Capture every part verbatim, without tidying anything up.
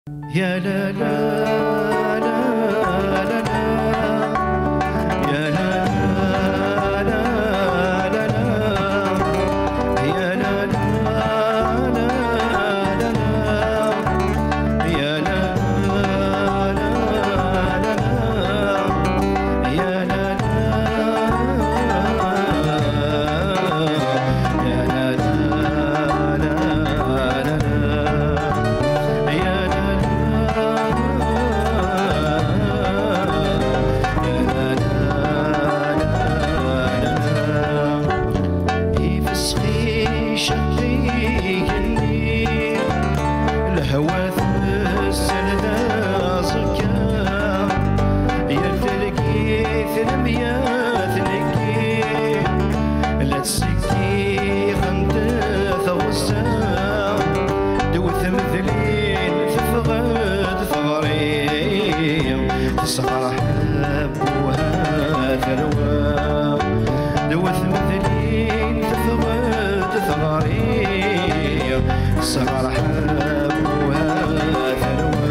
يا لا لا لا لا لا يا لا لا لا لا لا يا لا لا لا لا يا لا لا لا يا لا صغر حبوها ثروة دوث مثلين تفغد ثغري صغر حبوها ثروة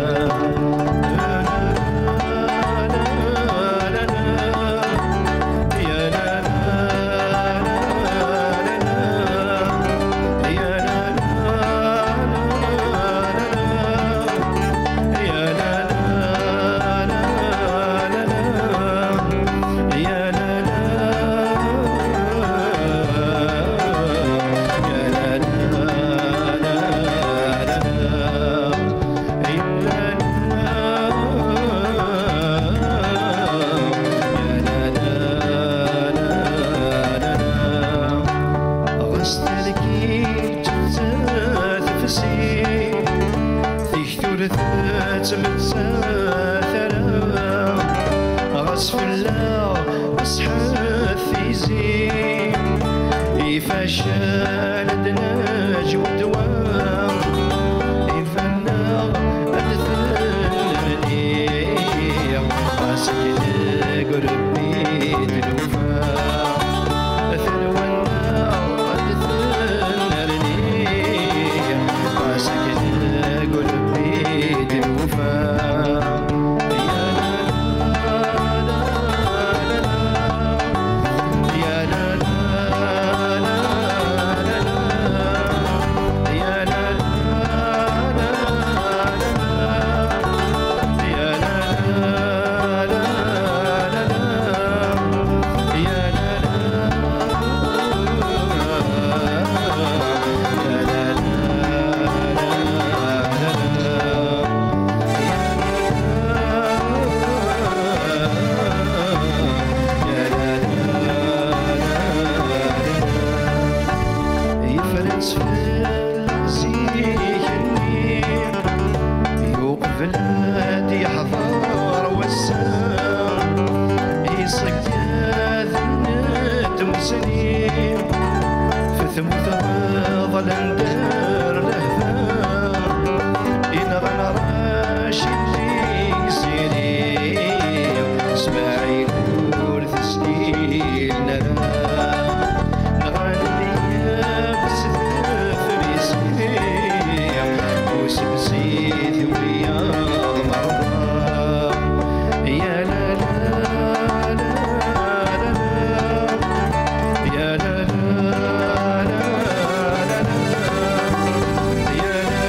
غصف الله أصحاب في زين يفشل الدناج والدوام يفنى أدثني أسكت قربي الوفاء ثلوى النار أدثني أسكت قربي الوفاء بلادي حضار وسام يصك ذنت وسنين في ثمث ظل ندار لهفام ينغل راشدي سيري اسماعيل ورث سنين نرى نغني بسذف بسنين وسبسيث وياه يا لا لا لا لا يا لا لا لا يا لا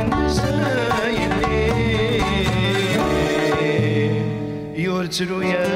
يرتلو يا